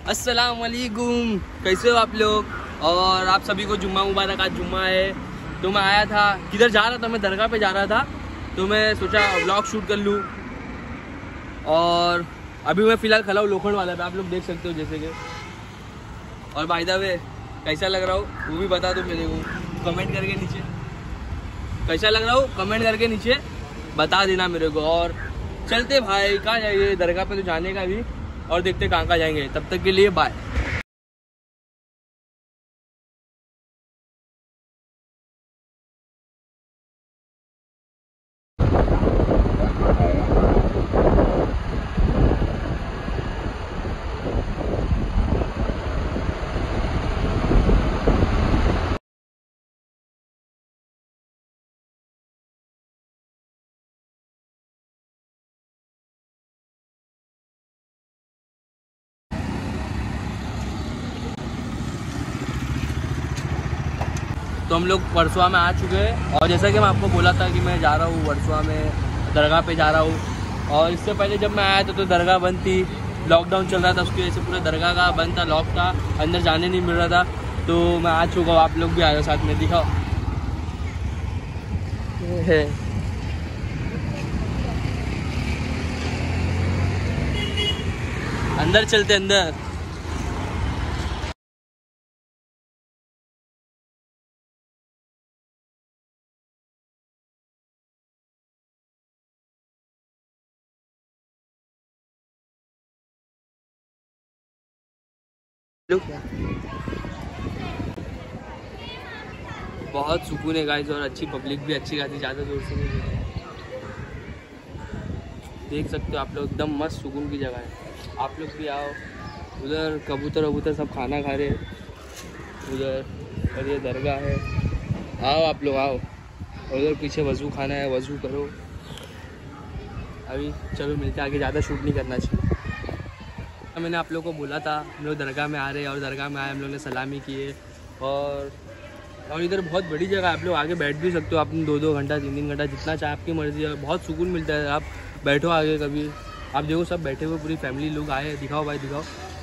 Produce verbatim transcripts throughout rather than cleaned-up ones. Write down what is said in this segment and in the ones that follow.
अस्सलाम वालेकुम, कैसे हो आप लोग। और आप सभी को जुम्मा मुबारक। आज जुम्मा है तो मैं आया था, किधर जा रहा था, मैं दरगाह पे जा रहा था, तो मैं सोचा व्लॉग शूट कर लूँ। और अभी मैं फ़िलहाल खड़ा हूँ लोखंड वाला पे, आप लोग देख सकते हो जैसे कि। और बाय द वे कैसा लग रहा हो वो भी बता दो मेरे को कमेंट करके नीचे। कैसा लग रहा हो कमेंट करके नीचे बता देना मेरे को। और चलते भाई, कहाँ जाइए, दरगाह पे तो जाने का भी, और देखते कहाँ कहाँ जाएंगे। तब तक के लिए बाय। तो हम लोग वर्सोवा में आ चुके हैं, और जैसा कि मैं आपको बोला था कि मैं जा रहा हूँ वर्सोवा में, दरगाह पे जा रहा हूँ। और इससे पहले जब मैं आया था तो दरगाह बंद थी, लॉकडाउन चल रहा था, उसकी वजह से पूरा दरगाह का बंद था, लॉक था, अंदर जाने नहीं मिल रहा था। तो मैं आ चुका हूँ, आप लोग भी आए हो साथ में, दिखाओ। अंदर चलते अंदर। बहुत सुकून है गाइस, और अच्छी पब्लिक भी अच्छी खासी, ज़्यादा दूर से नहीं है। देख सकते हो आप लोग, एकदम मस्त सुकून की जगह है। आप लोग भी आओ। उधर कबूतर वबूतर सब खाना खा रहे उधर, और ये दरगाह है। आओ आप लोग आओ। और उधर पीछे वज़ू खाना है, वज़ू करो। अभी चलो मिलते हैं आगे, ज़्यादा शूट नहीं करना चाहिए। मैंने आप लोगों को बोला था हम लोग दरगाह में आ रहे हैं, और दरगाह में आए, हम लोग ने सलामी किए। और और इधर बहुत बड़ी जगह है, आप लोग आगे बैठ भी सकते हो, आप दो दो घंटा तीन तीन घंटा जितना चाहे, आपकी मर्ज़ी है। बहुत सुकून मिलता है, आप बैठो आगे कभी। आप देखो सब बैठे हुए, पूरी फैमिली लोग आए। दिखाओ भाई दिखाओ,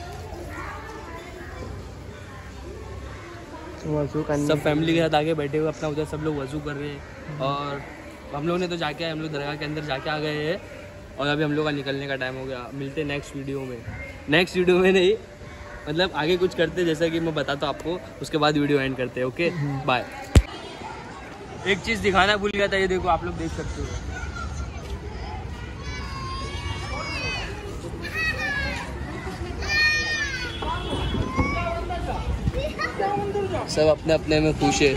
वज़ू करने सब फैमिली के साथ आगे बैठे हुए अपना, उधर सब लोग वज़ू कर रहे हैं। और हम लोग ने तो जाके आए, हम लोग दरगाह के अंदर जाके आ गए हैं। और अभी हम लोग का निकलने का टाइम हो गया। मिलते हैं नेक्स्ट वीडियो में। नेक्स्ट वीडियो में नहीं, मतलब आगे कुछ करते जैसा कि मैं बताता हूँ आपको, उसके बाद वीडियो एंड करते हैं। Okay bye. एक चीज़ दिखाना भूल गया था, ये देखो आप लोग देख सकते हो। सब अपने अपने में खुश है।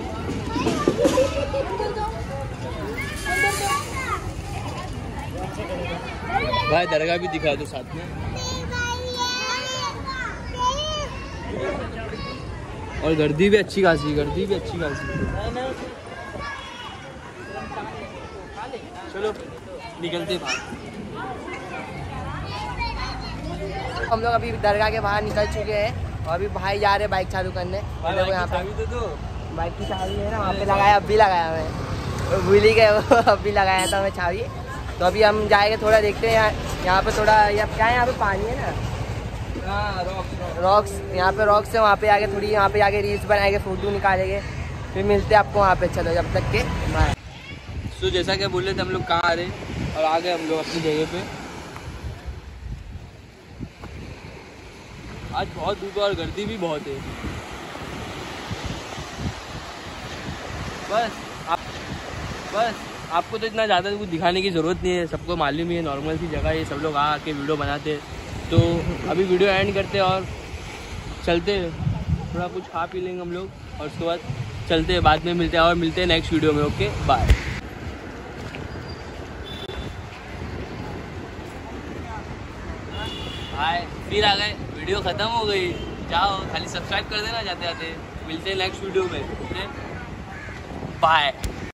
भाई दरगाह भी दिखा दो साथ में। और गर्दी भी अच्छी खासी, गर्दी भी अच्छी खासी। चलो निकलते बाहर। हम लोग अभी दरगाह के बाहर निकल चुके हैं, और अभी भाई जा रहे बाइक चालू करने। बाइक यहाँ पे तो दो। बाइक की चाबी है ना, वहाँ पे लगाया, अब भी लगाया मैं, भूल ही गए वो, अब भी लगाया था मैं चाबी। तो अभी हम जाएंगे, थोड़ा देखते हैं यहाँ यहाँ पे थोड़ा, या क्या है यहाँ पे पानी है ना, हाँ रॉक्स रॉक्स, यहाँ पे रॉक्स है, वहाँ पे आगे थोड़ी, यहाँ पे आगे रील्स बनाएंगे, फ़ोटो निकालेंगे, फिर मिलते हैं आपको वहाँ पे। चलो जब तक के बाय। तो जैसा कि बोल रहे थे हम लोग कहाँ आ रहे, और आ गए हम लोग अपनी जगह पे। आज बहुत धूप है और गर्दी भी बहुत है। बस आप बस आपको तो इतना ज़्यादा कुछ दिखाने की ज़रूरत नहीं है, सबको मालूम ही है, नॉर्मल सी जगह है, सब लोग आ के वीडियो बनाते। तो अभी वीडियो एंड करते और चलते, थोड़ा कुछ खा पी लेंगे हम लोग, और उसके बाद चलते, बाद में मिलते हैं, और मिलते हैं नेक्स्ट वीडियो में। Okay bye. हाय, फिर आ गए, वीडियो ख़त्म हो गई। जाओ खाली सब्सक्राइब कर देना जाते जाते। मिलते हैं नेक्स्ट वीडियो में। Okay bye.